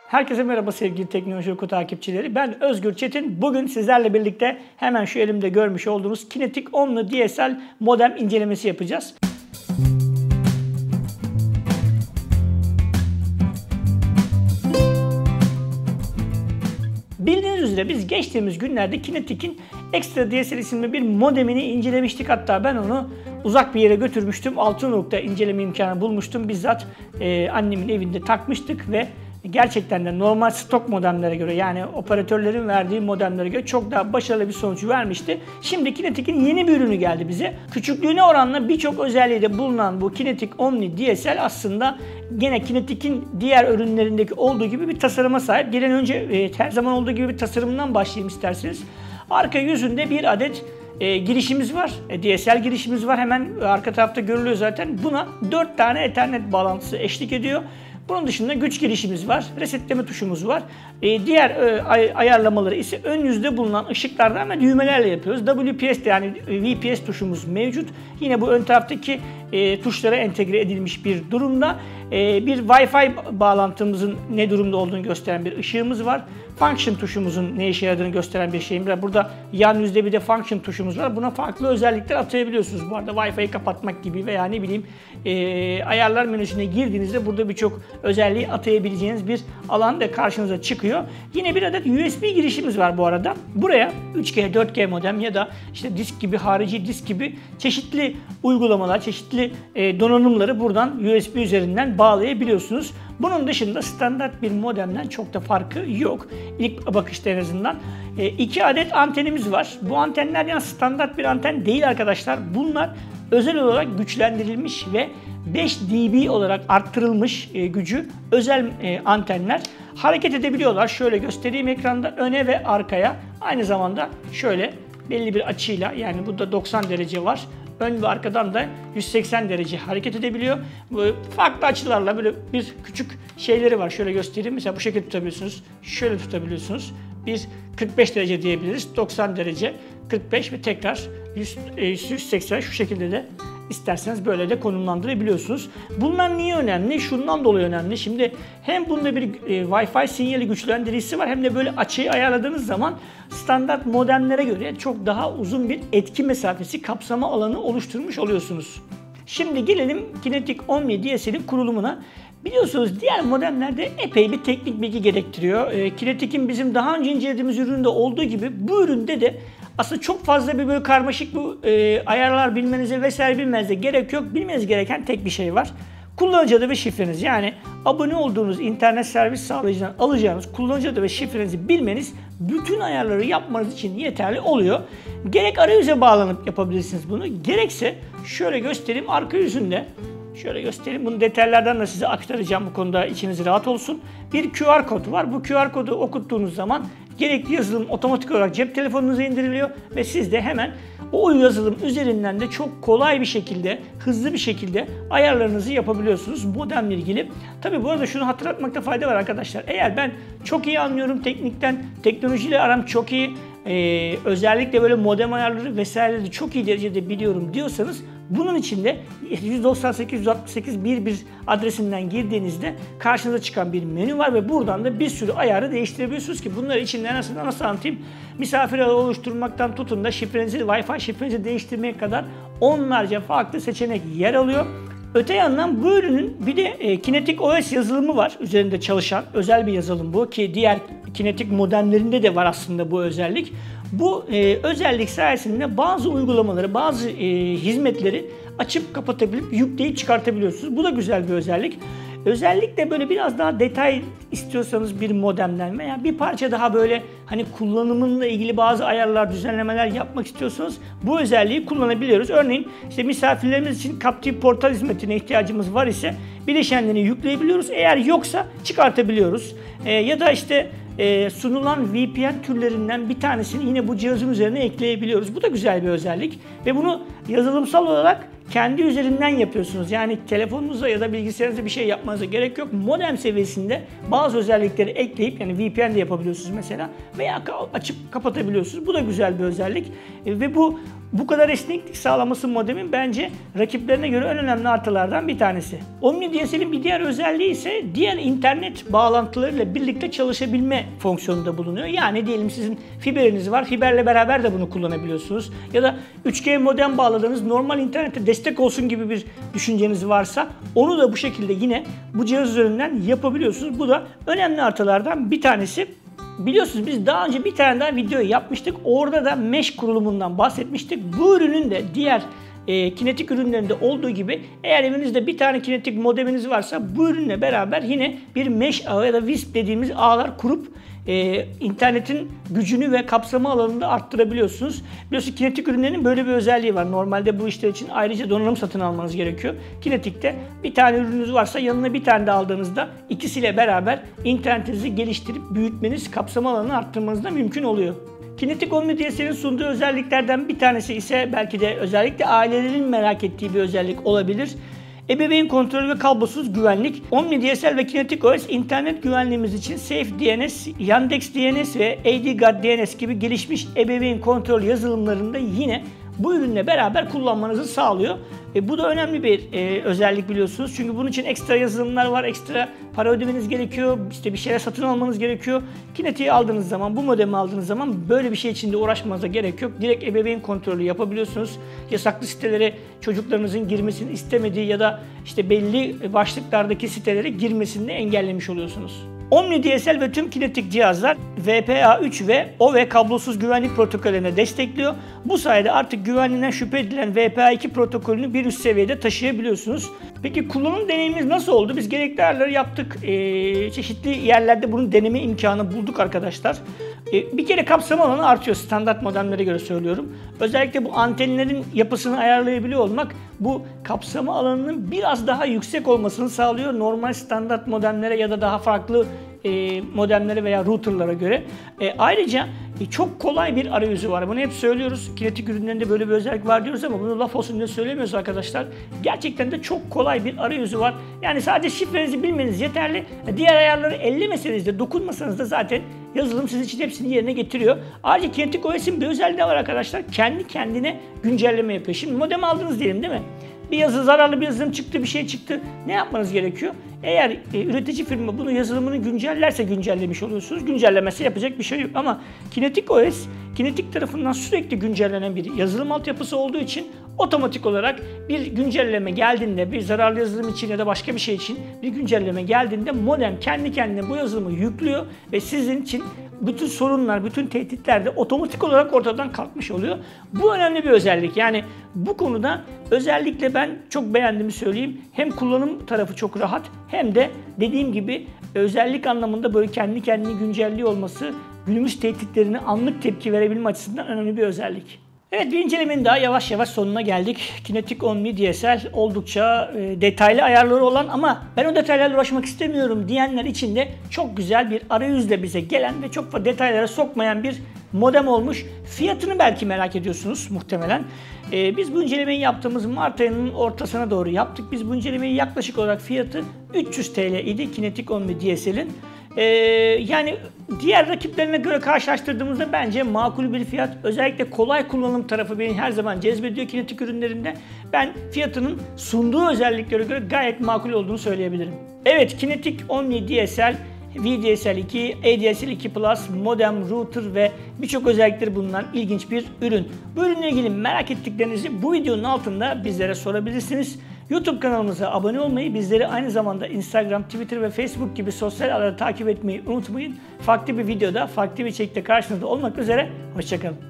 Herkese merhaba sevgili Teknoloji Oku takipçileri. Ben Özgür Çetin. Bugün sizlerle birlikte hemen şu elimde görmüş olduğunuz Kinetic Omni DSL modem incelemesi yapacağız. Bildiğiniz üzere biz geçtiğimiz günlerde Kinetic'in Extra DSL isimli bir modemini incelemiştik. Hatta ben onu uzak bir yere götürmüştüm. 6 nokta inceleme imkanı bulmuştum. Bizzat annemin evinde takmıştık ve gerçekten de normal stok modemlere göre, yani operatörlerin verdiği modemlere göre çok daha başarılı bir sonuç vermişti. Şimdi Kinetic'in yeni bir ürünü geldi bize. Küçüklüğüne oranla birçok özelliği de bulunan bu Kinetic Omni DSL aslında gene Kinetic'in diğer ürünlerindeki olduğu gibi bir tasarıma sahip. Gelen önce her zaman olduğu gibi bir tasarımdan başlayayım isterseniz. Arka yüzünde bir adet girişimiz var. DSL girişimiz var. Hemen arka tarafta görülüyor zaten. Buna 4 tane Ethernet bağlantısı eşlik ediyor. Bunun dışında güç girişimiz var, resetleme tuşumuz var. Diğer ayarlamaları ise ön yüzde bulunan ışıklardan ama düğmelerle yapıyoruz. WPS yani VPS tuşumuz mevcut. Yine bu ön taraftaki tuşlara entegre edilmiş bir durumda. Bir Wi-Fi bağlantımızın ne durumda olduğunu gösteren bir ışığımız var. Function tuşumuzun ne işe yaradığını gösteren bir şeyimiz var. Burada yan yüzde bir de Function tuşumuz var. Buna farklı özellikler atayabiliyorsunuz. Bu arada Wi-Fi'yi kapatmak gibi veya ne bileyim ayarlar menüsüne girdiğinizde burada birçok özelliği atayabileceğiniz bir alan da karşınıza çıkıyor. Yine bir adet USB girişimiz var bu arada. Buraya 3G, 4G modem ya da işte disk gibi, harici disk gibi çeşitli uygulamalar, çeşitli donanımları buradan USB üzerinden bağlayabiliyorsunuz. Bunun dışında standart bir modemden çok da farkı yok. İlk bakışta en azından. 2 adet antenimiz var. Bu antenler yani standart bir anten değil arkadaşlar. Bunlar özel olarak güçlendirilmiş ve 5 dB olarak arttırılmış gücü özel antenler. Hareket edebiliyorlar. Şöyle göstereyim ekranda, öne ve arkaya. Aynı zamanda şöyle belli bir açıyla, yani burada 90 derece var. Ön ve arkadan da 180 derece hareket edebiliyor. Farklı açılarla böyle bir küçük şeyleri var. Şöyle göstereyim. Mesela bu şekilde tutabiliyorsunuz. Şöyle tutabiliyorsunuz. Bir 45 derece diyebiliriz. 90 derece, 45 ve tekrar 180 şu şekilde de isterseniz böyle de konumlandırabiliyorsunuz. Bunlar niye önemli? Şundan dolayı önemli. Şimdi hem bunda bir Wi-Fi sinyali güçlendiricisi var, hem de böyle açıyı ayarladığınız zaman standart modemlere göre çok daha uzun bir etki mesafesi, kapsama alanı oluşturmuş oluyorsunuz. Şimdi gelelim Kinetic Omni DSL'in kurulumuna. Biliyorsunuz diğer modemlerde epey bir teknik bilgi gerektiriyor. Kinetic'in bizim daha önce incelediğimiz üründe olduğu gibi bu üründe de aslında çok fazla bir böyle karmaşık bu ayarlar bilmenize vesaire bilmenize gerek yok. Bilmeniz gereken tek bir şey var. Kullanıcı adı ve şifreniz, yani abone olduğunuz internet servis sağlayıcıdan alacağınız kullanıcı adı ve şifrenizi bilmeniz bütün ayarları yapmanız için yeterli oluyor. Gerek arayüze bağlanıp yapabilirsiniz bunu, gerekse şöyle göstereyim arka yüzünde. Şöyle göstereyim. Bunu detaylardan da size aktaracağım, bu konuda içiniz rahat olsun. Bir QR kodu var. Bu QR kodu okuttuğunuz zaman gerekli yazılım otomatik olarak cep telefonunuza indiriliyor ve siz de hemen o yazılım üzerinden de çok kolay bir şekilde, hızlı bir şekilde ayarlarınızı yapabiliyorsunuz modemle ilgili. Tabii bu arada şunu hatırlatmakta fayda var arkadaşlar. Eğer ben çok iyi anlıyorum teknikten, teknolojiyle aram çok iyi, özellikle böyle modem ayarları vesaireleri çok iyi derecede biliyorum diyorsanız, bunun için de 198.168.1.1 adresinden girdiğinizde karşınıza çıkan bir menü var ve buradan da bir sürü ayarı değiştirebiliyorsunuz ki bunları içinde nasıl anlatayım? Misafir ağı oluşturmaktan tutun da şifrenizi, Wi-Fi şifrenizi değiştirmeye kadar onlarca farklı seçenek yer alıyor. Öte yandan bu ürünün bir de Kinetic OS yazılımı var. Üzerinde çalışan özel bir yazılım bu, ki diğer Kinetic modemlerinde de var aslında bu özellik. Bu özellik sayesinde bazı uygulamaları, bazı hizmetleri açıp kapatabilip yükleyip çıkartabiliyorsunuz. Bu da güzel bir özellik. Özellikle böyle biraz daha detay istiyorsanız bir modemden veya bir parça daha böyle hani kullanımıyla ilgili bazı ayarlar, düzenlemeler yapmak istiyorsanız bu özelliği kullanabiliyoruz. Örneğin işte misafirlerimiz için Captive Portal hizmetine ihtiyacımız var ise bileşenlerini yükleyebiliyoruz. Eğer yoksa çıkartabiliyoruz. Ya da işte sunulan VPN türlerinden bir tanesini yine bu cihazın üzerine ekleyebiliyoruz. Bu da güzel bir özellik ve bunu yazılımsal olarak kendi üzerinden yapıyorsunuz. Yani telefonunuzda ya da bilgisayarınızda bir şey yapmanıza gerek yok. Modem seviyesinde bazı özellikleri ekleyip, yani VPN de yapabiliyorsunuz mesela veya açıp kapatabiliyorsunuz. Bu da güzel bir özellik. Ve bu kadar esneklik sağlaması modemin bence rakiplerine göre en önemli artılardan bir tanesi. OmniDSL'in bir diğer özelliği ise diğer internet bağlantılarıyla birlikte çalışabilme fonksiyonunda bulunuyor. Yani diyelim sizin fiberiniz var, fiberle beraber de bunu kullanabiliyorsunuz. Ya da 3G modem bağladığınız normal internete destek olsun gibi bir düşünceniz varsa onu da bu şekilde yine bu cihaz üzerinden yapabiliyorsunuz. Bu da önemli artılardan bir tanesi. Biliyorsunuz biz daha önce bir tane daha video yapmıştık. Orada da mesh kurulumundan bahsetmiştik. Bu ürünün de diğer kinetik ürünlerinde olduğu gibi eğer evinizde bir tane kinetik modeminiz varsa bu ürünle beraber yine bir mesh ağı ya da WISP dediğimiz ağlar kurup internetin gücünü ve kapsama alanını da arttırabiliyorsunuz. Biliyorsunuz kinetik ürünlerin böyle bir özelliği var. Normalde bu işler için ayrıca donanım satın almanız gerekiyor. Kinetik'te bir tane ürününüz varsa yanına bir tane de aldığınızda ikisiyle beraber internetinizi geliştirip büyütmeniz, kapsama alanını arttırmanız da mümkün oluyor. Kinetic OmniDSL'in sunduğu özelliklerden bir tanesi ise belki de özellikle ailelerin merak ettiği bir özellik olabilir. Ebeveyn kontrolü ve kablosuz güvenlik. OmniDSL ve Kinetic OS internet güvenliğimiz için Safe DNS, Yandex DNS ve ADGuard DNS gibi gelişmiş ebeveyn kontrol yazılımlarında yine bu ürünle beraber kullanmanızı sağlıyor. Bu da önemli bir özellik biliyorsunuz. Çünkü bunun için ekstra yazılımlar var, ekstra para ödemeniz gerekiyor, işte bir şeyler satın almanız gerekiyor. Kinetic'i aldığınız zaman, bu modemi aldığınız zaman böyle bir şey için de uğraşmanıza gerek yok. Direkt ebeveyn kontrolü yapabiliyorsunuz. Yasaklı sitelere çocuklarınızın girmesini istemediği ya da işte belli başlıklardaki sitelere girmesini engellemiş oluyorsunuz. OmniDSL ve tüm kinetik cihazlar WPA3 ve OV kablosuz güvenlik protokollerine destekliyor. Bu sayede artık güvenliğinden şüphe edilen WPA2 protokolünü bir üst seviyede taşıyabiliyorsunuz. Peki kullanım deneyimimiz nasıl oldu? Biz gerekli ayarları yaptık. Çeşitli yerlerde bunun deneme imkanı bulduk arkadaşlar. Bir kere kapsama alanı artıyor standart modemlere göre söylüyorum. Özellikle bu antenlerin yapısını ayarlayabiliyor olmak bu kapsama alanının biraz daha yüksek olmasını sağlıyor normal standart modemlere ya da daha farklı modemlere veya routerlara göre. Ayrıca çok kolay bir arayüzü var. Bunu hep söylüyoruz. Kinetik ürünlerinde böyle bir özellik var diyoruz ama bunu laf olsun diye söylemiyoruz arkadaşlar. Gerçekten de çok kolay bir arayüzü var. Yani sadece şifrenizi bilmeniz yeterli. Diğer ayarları ellemeseniz de, dokunmasanız da zaten yazılım sizin için hepsini yerine getiriyor. Ayrıca Kinetic OS'in bir özelliği var arkadaşlar. Kendi kendine güncelleme yapıyor. Şimdi modem aldınız diyelim değil mi? Zararlı bir yazılım çıktı, bir şey çıktı. Ne yapmanız gerekiyor? Eğer üretici firma bunu yazılımını güncellerse güncellemiş oluyorsunuz. Güncellemesi yapacak bir şey yok. Ama Kinetic OS, Kinetic tarafından sürekli güncellenen bir yazılım altyapısı olduğu için otomatik olarak bir güncelleme geldiğinde, bir zararlı yazılım için ya da başka bir şey için bir güncelleme geldiğinde modem kendi kendine bu yazılımı yüklüyor ve sizin için bütün sorunlar, bütün tehditler de otomatik olarak ortadan kalkmış oluyor. Bu önemli bir özellik. Yani bu konuda özellikle ben çok beğendiğimi söyleyeyim. Hem kullanım tarafı çok rahat hem de dediğim gibi özellik anlamında böyle kendi kendini güncelliyor olması günümüz tehditlerine anlık tepki verebilme açısından önemli bir özellik. Evet, bir incelemenin daha yavaş yavaş sonuna geldik. Kinetic OmniDSL oldukça detaylı ayarları olan ama ben o detaylarla uğraşmak istemiyorum diyenler için de çok güzel bir arayüzle bize gelen ve çok detaylara sokmayan bir modem olmuş. Fiyatını belki merak ediyorsunuz muhtemelen. Biz bu incelemeyi yaptığımız Mart ayının ortasına doğru yaptık. Biz bu incelemeyi yaklaşık olarak fiyatı 300 TL idi Kinetic OmniDSL'in. Yani diğer rakiplerine göre karşılaştırdığımızda bence makul bir fiyat. Özellikle kolay kullanım tarafı beni her zaman cezbediyor kinetik ürünlerinde. Ben fiyatının sunduğu özelliklere göre gayet makul olduğunu söyleyebilirim. Evet, Kinetic OmniDSL, VDSL2, ADSL2 Plus, modem, router ve birçok özellikleri bulunan ilginç bir ürün. Bu ürünle ilgili merak ettiklerinizi bu videonun altında bizlere sorabilirsiniz. YouTube kanalımıza abone olmayı, bizleri aynı zamanda Instagram, Twitter ve Facebook gibi sosyal ağları takip etmeyi unutmayın. Farklı bir videoda, farklı bir içerikte karşınızda olmak üzere. Hoşçakalın.